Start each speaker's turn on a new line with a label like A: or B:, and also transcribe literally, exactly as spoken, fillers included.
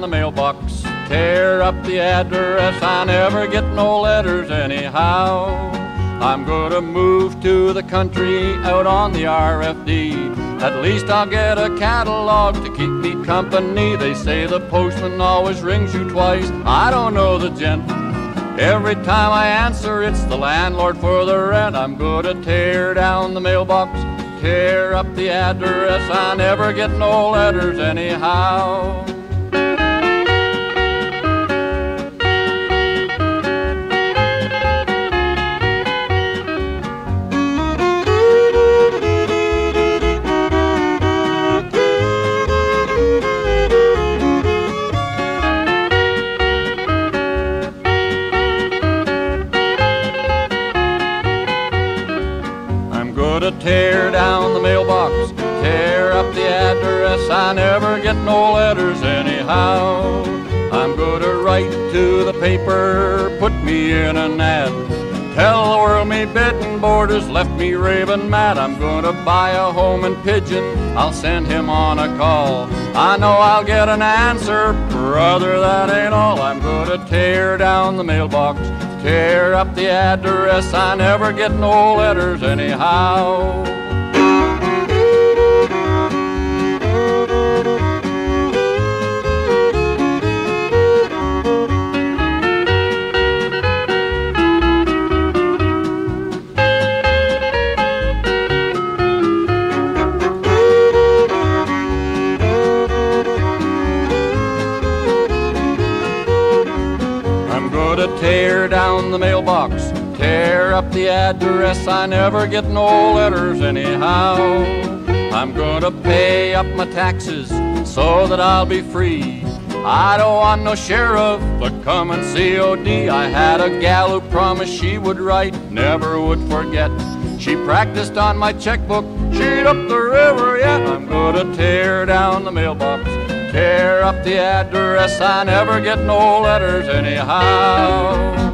A: the mailbox, tear up the address. I never get no letters anyhow. I'm gonna move to the country out on the R F D. At least I'll get a catalog to keep me company. They say the postman always rings you twice. I don't know the gent. Every time I answer, it's the landlord for the rent. I'm gonna tear down the mailbox, tear up the address. I never get no letters anyhow. To tear down the mailbox, tear up the address. I never get no letters anyhow. I'm gonna write to the paper, put me in an ad. Tell the world me bed and boarders left me raving mad. I'm gonna buy a home in Pigeon, I'll send him on a call. I know I'll get an answer, brother, that ain't all. I'm gonna tear down the mailbox, tear up the address. I never get no letters anyhow. Tear down the mailbox, tear up the address. I never get no letters anyhow. I'm gonna pay up my taxes so that I'll be free. I don't want no sheriff, but come and C O D. I had a gal who promised she would write, never would forget. She practiced on my checkbook, she'd up the river yet. I'm gonna tear down the mailbox, tear up the address. I never get no letters anyhow.